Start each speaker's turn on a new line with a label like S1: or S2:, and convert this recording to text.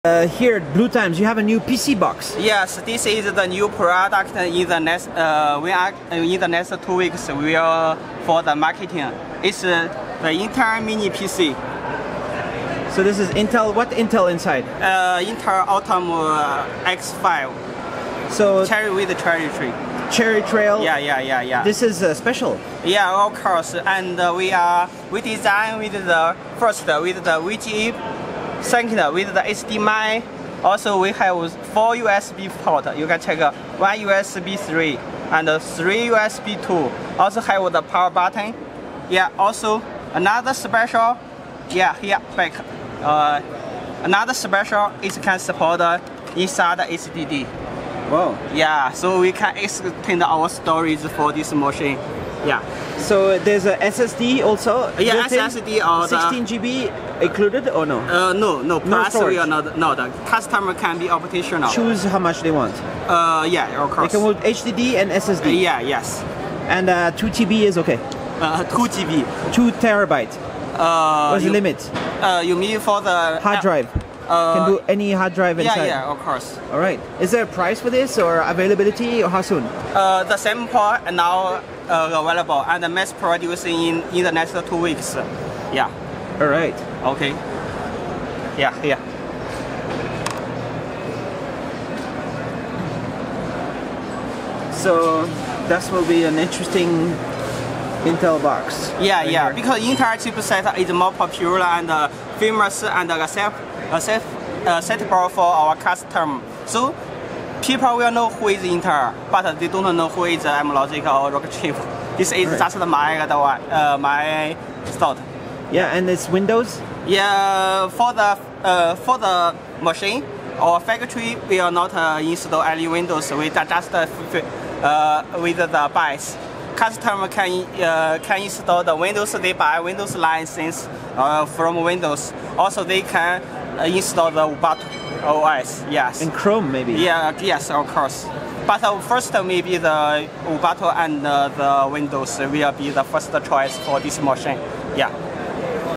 S1: Here at Blue Times, you have a new PC box.
S2: Yes, this is the new product in the next. In the next 2 weeks, we will for the marketing. It's the Intel Mini PC.
S1: So this is Intel. What Intel inside?
S2: Intel Atom X5.
S1: So
S2: Cherry with cherry tree.
S1: Cherry Trail.
S2: Yeah.
S1: This is special.
S2: Yeah, of course. And we design with the first with the VGA. Second, with the HDMI, also we have 4 USB port. You can check 1 USB 3 and 3 USB 2. Also have the power button. Yeah, also another special. Yeah, here back. Another special is can support inside HDD.
S1: Wow.
S2: Yeah, so we can extend our storage for this machine. Yeah.
S1: So there's a SSD also.
S2: Yeah, SSD or
S1: 16 GB included or no?
S2: No. Plus
S1: storage.
S2: we are not. No, the customer can be optional.
S1: Choose how much they want.
S2: Yeah, of course.
S1: They can put HDD and SSD.
S2: Yes.
S1: And 2 TB is okay.
S2: 2 GB.
S1: 2 terabyte. What's the limit?
S2: You mean for the
S1: hard drive? Can do any hard drive inside.
S2: Yeah, of course.
S1: All right. Is there a price for this or availability or how soon?
S2: The sample now available and mass producing in the next 2 weeks. Yeah.
S1: All right.
S2: Okay. Yeah.
S1: So that will be an interesting Intel box.
S2: Yeah. Because Intel chipset is more popular and famous and acceptable for our customer. So people will know who is Intel, but they don't know who is Amlogic or Rockchip. This is just my thought.
S1: Yeah, and it's Windows.
S2: Yeah, for the machine, our factory will not install any Windows. We just with the BIOS. Customer can install the Windows. They buy Windows license from Windows. Also, they can install the Ubuntu OS. Yes.
S1: And Chrome maybe.
S2: Yeah. Yes, of course. But first, maybe the Ubuntu and the Windows will be the first choice for this machine. Yeah.